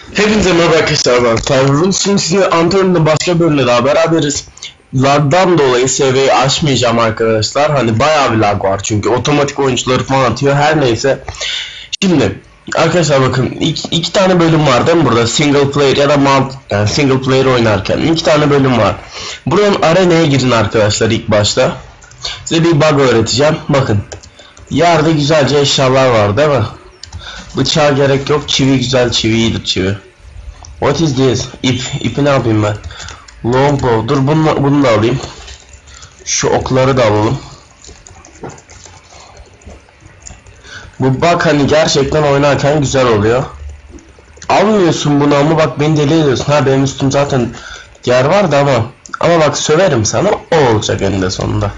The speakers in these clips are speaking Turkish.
Hepinize merhaba arkadaşlar, ben Tanrım. Şimdi sizinle Antonio'nun başka bölümde daha beraberiz. Lag'dan dolayı seviyeyi aşmayacağım arkadaşlar. Hani bayağı bir lag var çünkü otomatik oyuncuları falan atıyor. Her neyse. Şimdi arkadaşlar bakın iki tane bölüm var değil mi burada? Single player ya da yani single player oynarken iki tane bölüm var. Buranın arenaya girin arkadaşlar ilk başta. Size bir bug öğreteceğim. Bakın. Yerde güzelce eşyalar var değil mi? Bıçağa gerek yok. Çivi güzel, çivi iyidir çivi. What is this? İpi ne yapayım ben? Longbow. Dur bunu da alayım. Şu okları da alalım. Bu bak hani gerçekten oynarken güzel oluyor. Almıyorsun bunu ama bak beni deli ediyorsun. Ha benim üstüm zaten yer vardı ama bak söverim sana, o olacak eninde sonunda.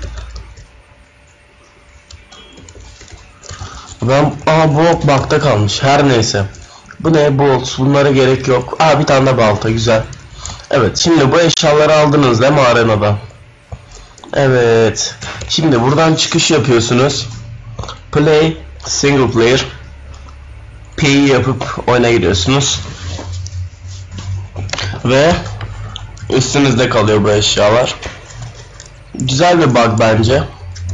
Bu ok bakta kalmış. Her neyse. Bu ne? Bolt. Bunlara gerek yok. Bir tane de balta. Güzel. Evet. Şimdi bu eşyaları aldınız değil mi arenada? Evet. Şimdi buradan çıkış yapıyorsunuz. Play. Single player. P'yi yapıp oyuna giriyorsunuz. Ve üstünüzde kalıyor bu eşyalar. Güzel bir bug bence.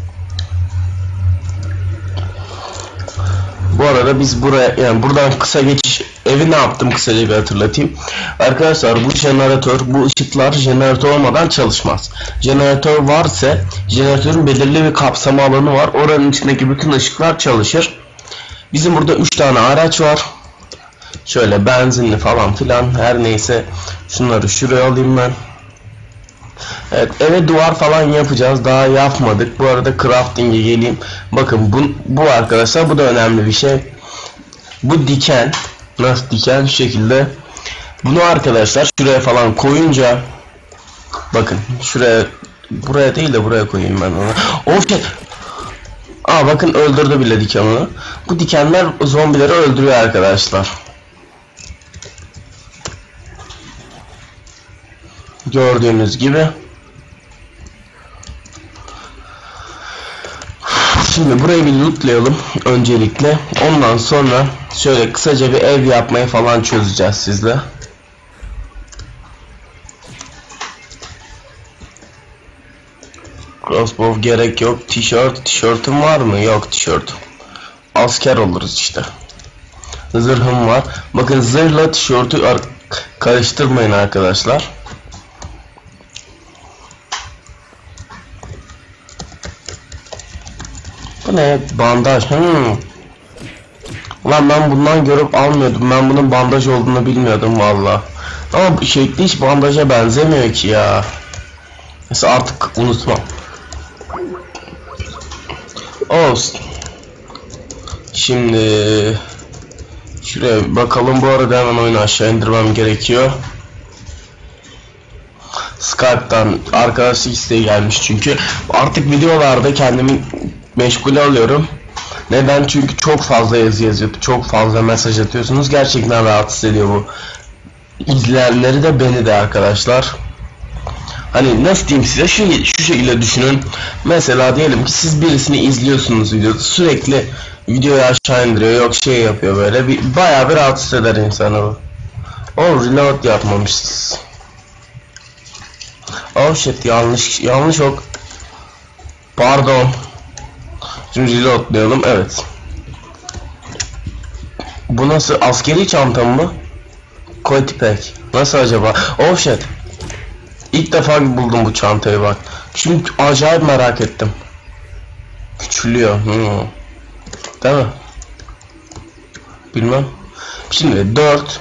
Bu arada biz buraya, yani buradan kısa geçiş, evi ne yaptım kısaca bir hatırlatayım. Arkadaşlar bu jeneratör, bu ışıklar jeneratör olmadan çalışmaz. Jeneratör varsa jeneratörün belirli bir kapsama alanı var. Oranın içindeki bütün ışıklar çalışır. Bizim burada 3 tane araç var. Şöyle benzinli falan filan, her neyse. Şunları şuraya alayım ben. Evet, eve duvar falan yapacağız. Daha yapmadık. Bu arada crafting'e geleyim. Bakın bu arkadaşlar, bu da önemli bir şey. Bu diken, nasıl diken, şu şekilde. Bunu arkadaşlar şuraya falan koyunca, bakın şuraya, buraya değil de buraya koyayım ben onu. Bakın öldürdü bile diken onu. Bu dikenler zombileri öldürüyor arkadaşlar. Gördüğünüz gibi. Şimdi burayı bir lootlayalım öncelikle. Ondan sonra şöyle kısaca bir ev yapmayı falan çözeceğiz sizle. Crossbow gerek yok. Tişörtüm var mı? Yok tişört. Asker oluruz işte. Zırhım var. Bakın zırhla tişörtü karıştırmayın arkadaşlar. Bu ne? Bandaj. Ulan ben bundan görüp almıyordum. Ben bunun bandaj olduğunu bilmiyordum valla. Ama şekli hiç bandaja benzemiyor ki ya. Mesela artık unutmam. Olsun. Şimdi şuraya bakalım. Bu arada hemen oyunu aşağı indirmem gerekiyor. Skype'tan arkadaşlık isteği gelmiş çünkü. Artık videolarda kendimi meşgule alıyorum. Neden? Çünkü çok fazla yazı yazıp çok fazla mesaj atıyorsunuz. Gerçekten rahatsız ediyor bu. İzleyenleri de beni de arkadaşlar. Hani nasıl diyeyim size, şu şekilde düşünün. Mesela diyelim ki siz birisini izliyorsunuz videoda, sürekli videoyu aşağı indiriyor, yok şey yapıyor, böyle bayağı bir rahatsız eder insanı bu. Reload yapmamışız. Shit, yanlış ok. Pardon. Şimdi reloadlayalım. Evet. Bu nasıl, askeri çanta mı? Kotipek. Nasıl acaba? Shit. İlk defa buldum bu çantayı bak. Çünkü acayip merak ettim. Küçülüyor. Değil mi? Bilmem. Şimdi 4.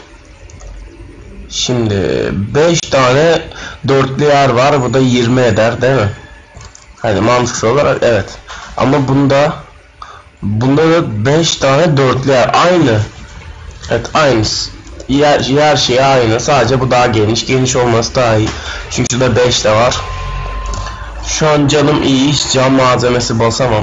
Şimdi 5 tane dörtlü yer var. Bu da 20 eder değil mi? Hani mantıksal olarak evet. Ama bunda da 5 tane dörtlü yer. Aynı. Evet, aynısı. Her şey aynı. Sadece bu daha geniş olması daha iyi. Çünkü şurada 5 de var. Şu an canım iyi. Hiç cam malzemesi basamam.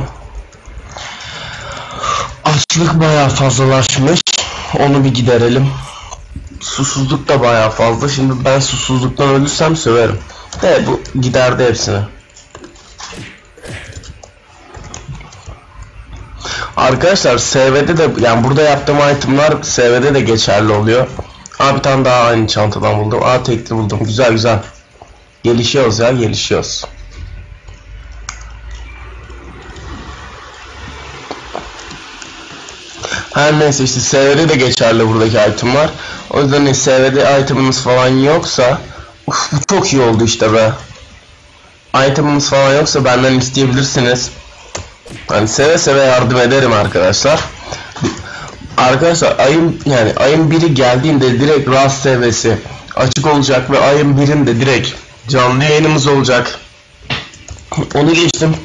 Açlık bayağı fazlalaşmış. Onu bir giderelim. Susuzluk da bayağı fazla. Şimdi ben susuzluktan ölürsem söverim. Bu giderdi hepsini. Arkadaşlar SV'de de, yani burada yaptığım itemlar SV'de de geçerli oluyor. Bir tane daha aynı çantadan buldum. Tekli buldum. Güzel güzel. Gelişiyoruz ya, gelişiyoruz. Her neyse işte SV'de de geçerli buradaki itemler. O yüzden SV'de iteminiz falan yoksa bu çok iyi oldu işte be. Iteminiz falan yoksa benden isteyebilirsiniz. Hani seve seve yardım ederim arkadaşlar. Arkadaşlar ayın biri geldiğinde direkt Rust seviyesi açık olacak ve ayın birinde direkt canlı yayınımız olacak. Onu geçtim.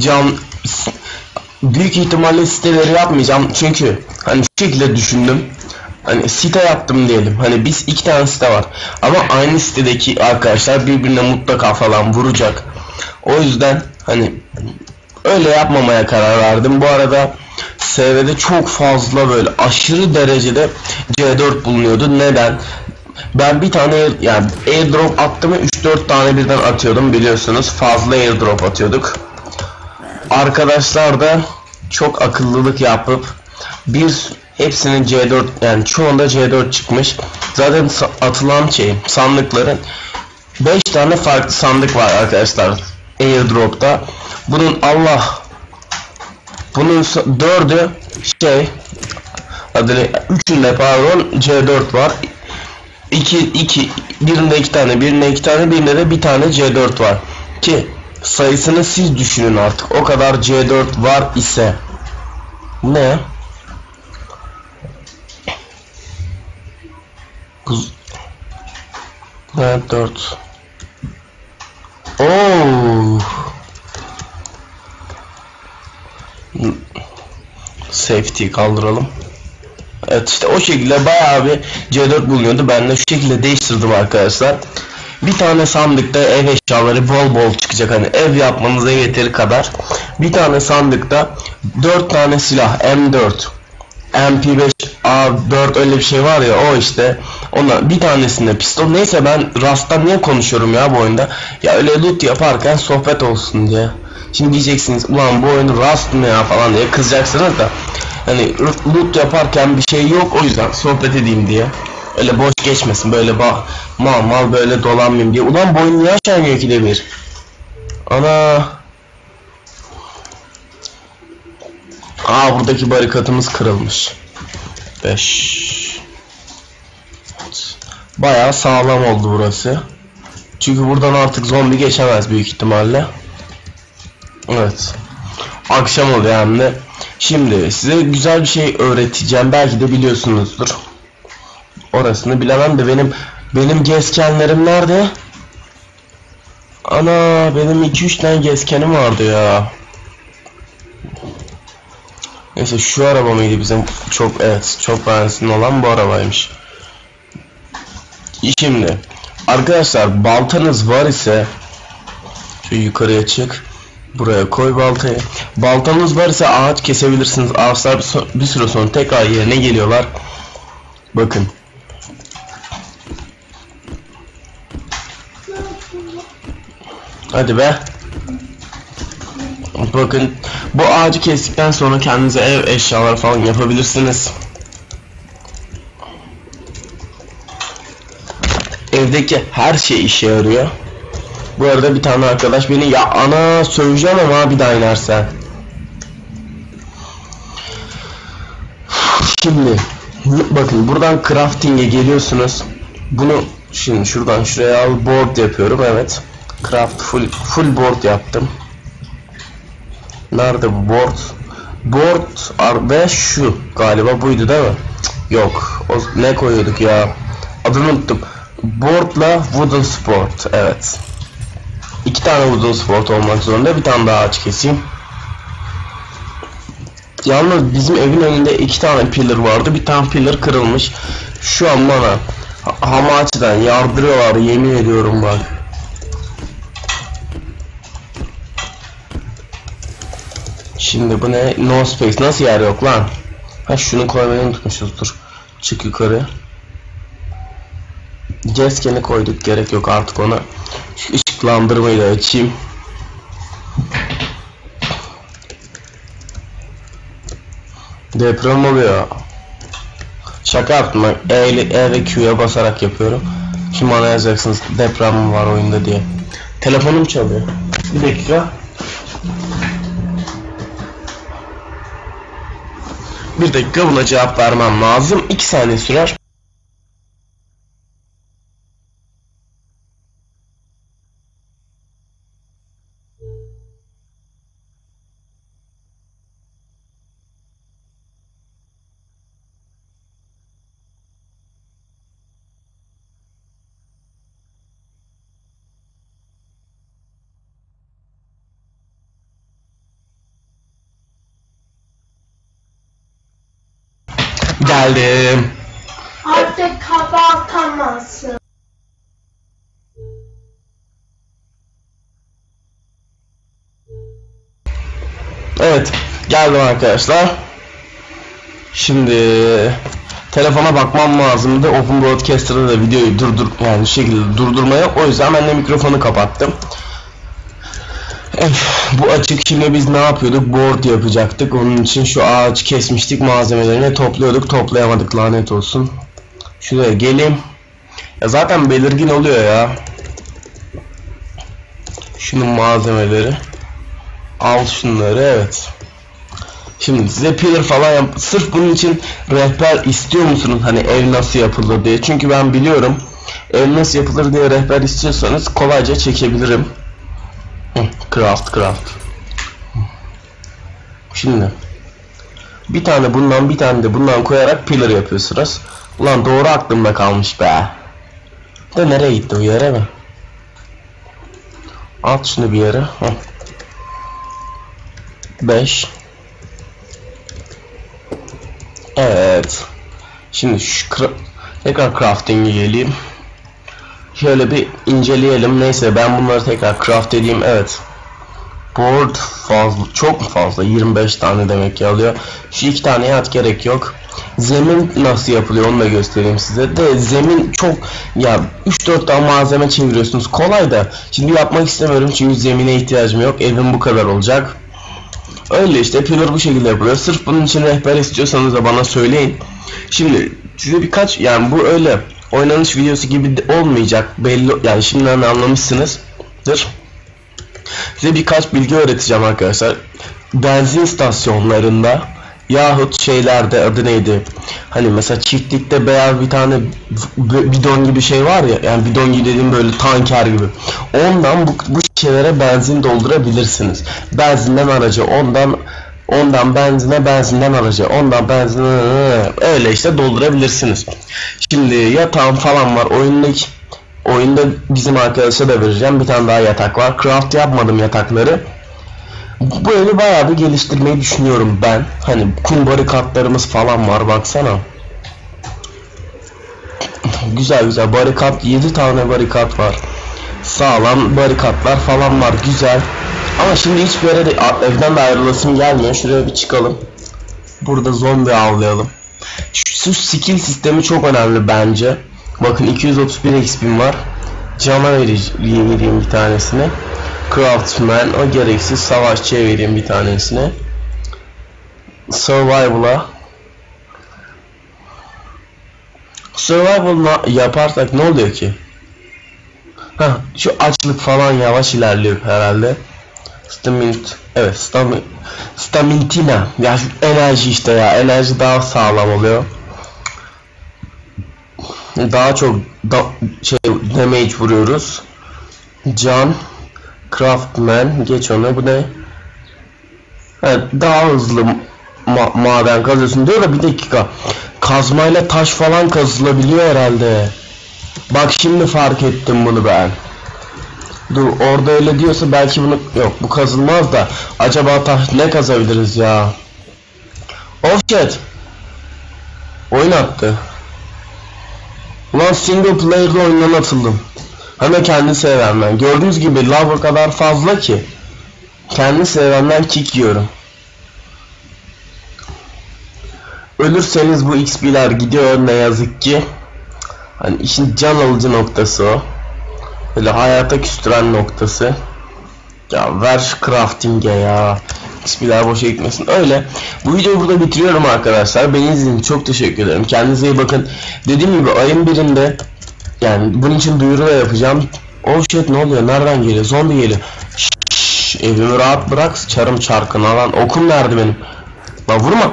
Büyük ihtimalle siteleri yapmayacağım çünkü hani şu şekilde düşündüm. Hani site yaptım diyelim. Hani biz 2 tane site var. Ama aynı sitedeki arkadaşlar birbirine mutlaka falan vuracak. O yüzden hani öyle yapmamaya karar verdim. Bu arada SV'de çok fazla böyle aşırı derecede C4 bulunuyordu. Neden? Ben bir tane airdrop attım mı 3-4 tane birden atıyordum biliyorsunuz. Fazla airdrop atıyorduk. Arkadaşlar da çok akıllılık yapıp hepsinin C4 yani çoğunda C4 çıkmış. Zaten atılan sandıkların 5 tane farklı sandık var arkadaşlar airdrop'ta. Bunun 4'ü üçünde C4 var. Birinde 2 tane, birinde 2 tane, birinde de bir tane C4 var. Ki sayısını siz düşünün artık. O kadar C4 var ise. Bu ne ya? Evet 4. Safety kaldıralım. Evet işte o şekilde bayağı bir C4 bulunuyordu. Ben de şu şekilde değiştirdim arkadaşlar. Bir tane sandıkta ev eşyaları bol bol çıkacak, hani ev yapmanıza yeteri kadar. Bir tane sandıkta 4 tane silah, M4, MP5, A4 öyle bir şey var ya, o işte. Ona bir tanesinde pistol. Neyse ben Rust'tan niye konuşuyorum ya bu oyunda? Ya öyle loot yaparken sohbet olsun diye. Şimdi diyeceksiniz ulan bu oyun Rust mı ya falan diye kızacaksınız da. Hani loot yaparken bir şey yok, o yüzden sohbet edeyim diye. Öyle boş geçmesin, böyle mal böyle dolanmayayım diye. Ulan bu oyun niye aşağı iniyor ki de bir? Ana. Buradaki barikatımız kırılmış. 5. Bayağı sağlam oldu burası. Çünkü buradan artık zombi geçemez büyük ihtimalle. Evet. Akşam oluyor hem de. Şimdi size güzel bir şey öğreteceğim. Belki de biliyorsunuzdur. Orasını bilemem de benim gezkenlerim nerede? Ana, benim 2-3 tane gezkenim vardı ya. Neyse şu araba mıydı bizim çok beğensin olan bu arabaymış. Şimdi arkadaşlar baltanız var ise şu yukarıya çık. Buraya koy baltayı. Baltanız var ise ağaç kesebilirsiniz. Ağaçlar bir süre sonra tekrar yerine geliyorlar. Bakın. Hadi be. Bakın bu ağacı kestikten sonra kendinize ev eşyalar falan yapabilirsiniz. Evdeki her şey işe yarıyor. Bu arada bir tane arkadaş beni söveceğim ama bir daha inersen. Şimdi bakın buradan crafting'e geliyorsunuz. Bunu şimdi şuradan şuraya al, board yapıyorum, evet. Craft full board yaptım. Nerede bu board? Board ve şu galiba buydu değil mi? Yok. Ne koyuyorduk ya? Adını unuttum. Board'la wooden support. Evet. 2 tane wooden support olmak zorunda. Bir tane daha ağaç keseyim. Yalnız bizim evin önünde 2 tane pillar vardı. Bir tane pillar kırılmış. Şu an bana hamaçtan yardırıyorlar, yemin ediyorum bak. Şimdi bu ne? No space. Nasıl yer yok lan? Şunu koymayı unutmuşuz. Dur. Çık yukarı. Geskeni koyduk. Gerek yok artık ona. Şu ışıklandırmayı da açayım. Deprem oluyor. Şaka yaptım bak. E ve Q'ya basarak yapıyorum. Kim bana yazacaksınız deprem var oyunda diye. Telefonum çalıyor. Bir dakika. Bir dakika, buna cevap vermem lazım. 2 saniye sürer. Geldim. Artık kapatamazsın. Evet, geldim arkadaşlar. Şimdi telefona bakmam lazımdı. Open Broadcaster'da da videoyu yani şu şekilde durdurmaya. O yüzden ben de mikrofonu kapattım. Bu açık. Şimdi biz ne yapıyorduk? Board yapacaktık. Onun için şu ağaç kesmiştik, malzemelerini topluyorduk. Toplayamadık, lanet olsun. Şuraya geleyim. Ya zaten belirgin oluyor ya. Şunun malzemeleri. Al şunları, evet. Şimdi size pillar falan sırf bunun için rehber istiyor musunuz? Hani ev nasıl yapılır diye. Çünkü ben biliyorum. Ev nasıl yapılır diye rehber istiyorsanız kolayca çekebilirim. Craft. Şimdi bir tane bundan, bir tane de bundan koyarak pillar yapıyorsunuz. Ulan doğru aklımda kalmış be. De nereye gitti o, yere mi? At şunu bir yere. 5. Evet. Şimdi şu tekrar crafting'e geleyim. Şöyle bir inceleyelim. Neyse, ben bunları tekrar craft edeyim. Evet. Board fazla, çok mu fazla? 25 tane demek ki alıyor. Şu 2 taneye at, gerek yok. Zemin nasıl yapılıyor onu da göstereyim size. De zemin çok, ya 3-4 tane malzeme çeviriyorsunuz. Kolay da. Şimdi yapmak istemiyorum çünkü zemine ihtiyacım yok. Evim bu kadar olacak. Öyle işte, pillar bu şekilde yapılıyor. Sırf bunun için rehber istiyorsanız da bana söyleyin. Şimdi size birkaç, yani bu öyle oynanış videosu gibi olmayacak belli, yani şimdiden anlamışsınızdır. Size birkaç bilgi öğreteceğim arkadaşlar. Benzin istasyonlarında yahut şeylerde, adı neydi? Hani mesela çiftlikte beyaz bir tane bidon gibi şey var ya, yani bidon gibi dediğim böyle tanker gibi. Ondan bu şeylere benzin doldurabilirsiniz. Benzinden araca, ondan benzine, benzinden araca, ondan benzine, öyle işte doldurabilirsiniz. Şimdi yatağım falan var. Oyunda bizim arkadaşa da vereceğim. Bir tane daha yatak var. Craft yapmadım yatakları. Bu evi bayağı bir geliştirmeyi düşünüyorum ben. Hani kum barikatlarımız falan var, baksana. Güzel barikat, 7 tane barikat var. Sağlam barikatlar falan var, güzel. Ama şimdi hiçbir yere de evden de ayrılasım gelmiyor. Şuraya bir çıkalım. Burada zombi avlayalım. Şu skill sistemi çok önemli bence. Bakın 231 XP'm var. Cana vereyim bir tanesini. Craftsman, o gereksiz. Savaşçıya vereyim bir tanesini. Survival'a. Survival yaparsak ne oluyor ki? Şu açlık falan yavaş ilerliyor herhalde. Stamintina. Ya şu enerji işte ya. Enerji daha sağlam oluyor. Daha çok damage vuruyoruz. Can. Craftman. Geç onu. Bu ne? Evet, daha hızlı maden kazıyorsun diyor da, bir dakika. Kazmayla taş falan kazılabiliyor herhalde. Bak şimdi fark ettim bunu ben. Dur, orada öyle diyorsa belki bunu, yok bu kazılmaz da, acaba taş ne kazabiliriz ya? Oh shit. Oyun attı. Ulan single player'da oyundan atıldım. Hemen kendi sevmem. Gördüğünüz gibi lav o kadar fazla ki kendi sevmemden kick yiyorum. Ölürseniz bu XP'ler gidiyor ne yazık ki. Hani işin can alıcı noktası o. Böyle hayata küstüren noktası. Ya ver şu crafting'e ya. XP'ler boşa gitmesin. Öyle. Bu videoyu burada bitiriyorum arkadaşlar. Beni izlediğiniz için çok teşekkür ederim. Kendinize iyi bakın. Dediğim gibi ayın birinde, yani bunun için duyuru da yapacağım. Oh shit, ne oluyor? Nereden geliyor? Zombi geliyor. Şşş, evimi rahat bırak. Çarım çarkına lan. Okum nerede benim? Lan vurma.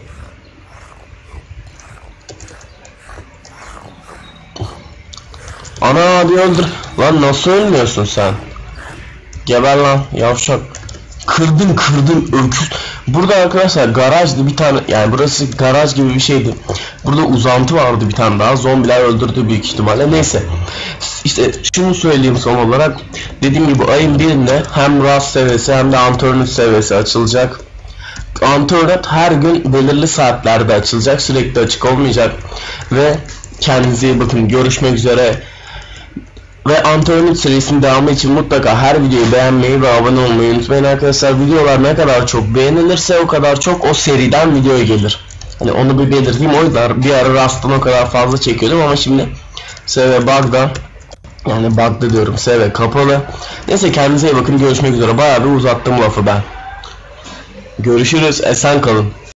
Ana hadi öldür. Lan nasıl ölmüyorsun sen? Geber lan yavşak. Kırdım öküz. Burada arkadaşlar garajdı bir tane, yani burası garaj gibi bir şeydi. Burada uzantı vardı bir tane daha. Zombiler öldürdü büyük ihtimalle. Neyse. İşte şunu söyleyeyim son olarak. Dediğim gibi ayın birinde hem Rust seviyesi hem de Antornus seviyesi açılacak. Antornus her gün belirli saatlerde açılacak. Sürekli açık olmayacak. Ve kendinize iyi bakın. Görüşmek üzere. Ve Antornus serisinin devamı için mutlaka her videoyu beğenmeyi ve abone olmayı unutmayın arkadaşlar. Videolar ne kadar çok beğenilirse o kadar çok o seriden video gelir. Hani onu bir belirteyim. O yüzden bir ara Rust'tan o kadar fazla çekiyordum ama şimdi SV bug'da, yani bug'da diyorum, SV kapalı. Neyse kendinize iyi bakın, görüşmek üzere. Bayağı bir uzattım lafı ben. Görüşürüz, esen kalın.